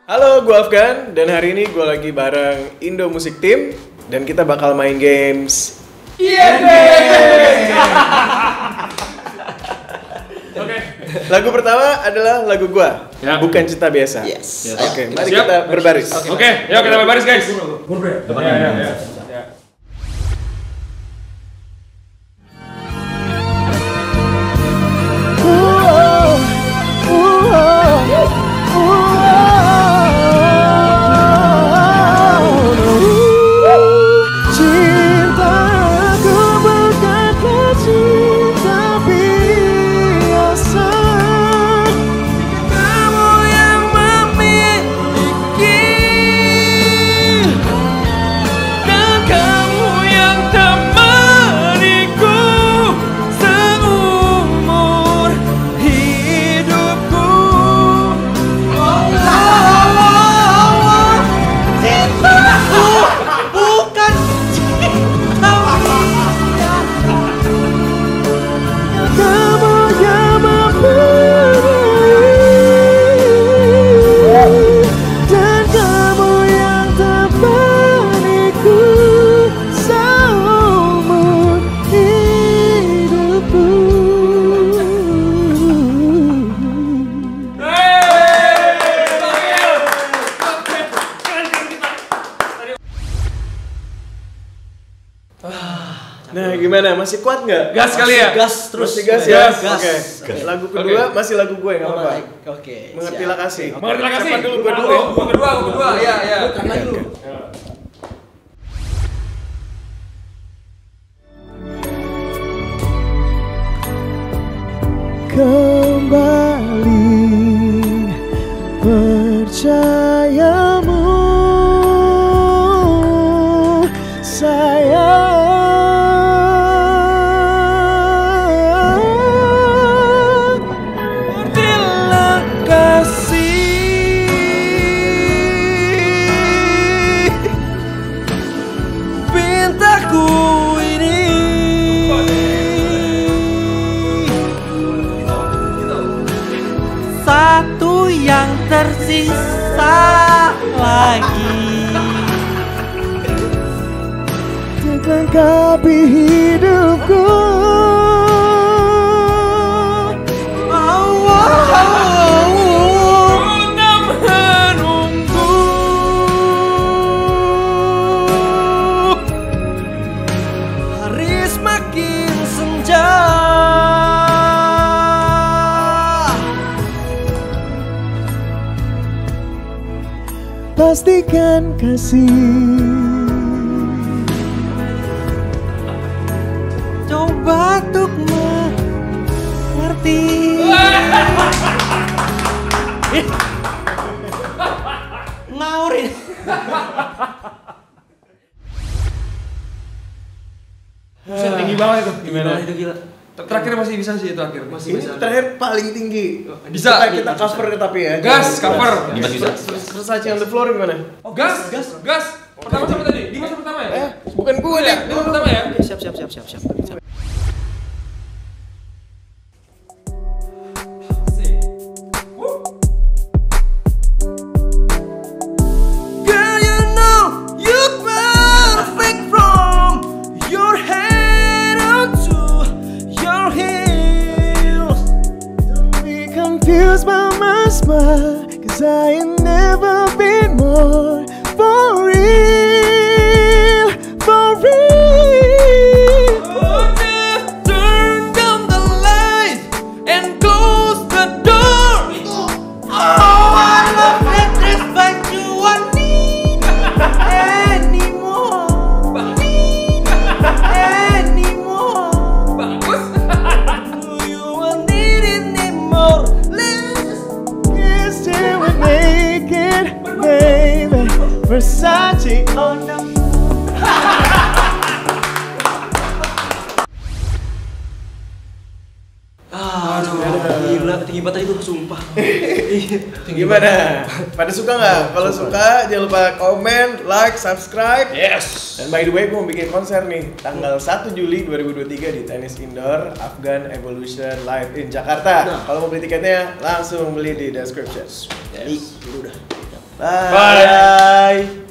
Halo, gue Afgan dan hari ini gue lagi bareng Indo Music Team dan kita bakal main games. Oke. Lagu pertama adalah lagu gue, Ya. bukan Cinta Biasa. Yes. Oke, mari Siap. kita berbaris. Oke, yuk kita berbaris guys. Ya. Cintaku bukanlah cinta biasa. Kamu yang memiliki Dan kamu yang temaniku seumur hidupku. Cintaku bukan cinta kamu yang memberi dan kamu yang temaniku seumur hidupku. Nah, gimana? Masih kuat nggak? Gas kali ya. Gas terus. Masih gas ya? Gas. Oke. Lagu kedua masih lagu gue, nggak apa-apa. Oke. Mengertilah kasih. Mengerti kasih. Siapa dulu? Gue dulu ya? Gua kedua. Ya. Bukan lagi lu. Kembali percayamu sayang. Mengertilah kasih pintaku ini. Satu yang tersisa lagi. Lengkapi hidupku. Untuk menunggu. Hari semakin senja. Pastikan kasih. Coba untuk mengerti. Ngaurin. Tinggi banget itu. Gimana? Itu gila. Terakhir masih bisa sih itu akhir. Masih Ini bisa. terakhir paling tinggi. Bisa. Kita cover tapi ya. Gas, cover. Bisa. Versace on the floor gimana? Gas. Pertama siapa tadi? Dimas yang pertama ya? Bukan gue Ya, deh. Dimas pertama ya? Siap. Girl, you know you're perfect from your head onto your heels. Don't be confused by my smile, 'cause I ain't never been more for real, for real. Just turn down the light and close the door. Oh, I love that dress, but you want me anymore. Anymore. Bagus. Do you want it anymore? Let's Yes, till we make it, baby. Versace on the gila, tinggi banget itu, sumpah. Gimana? Pada suka nggak? Kalau suka jangan lupa komen, like, subscribe. Yes. Dan by the way, gue mau bikin konser nih tanggal 1 Juli 2023 di Tenis Indoor Afgan Evolution Live in Jakarta. Nah. Kalau mau beli tiketnya langsung beli di description. Jadi, udah. Bye.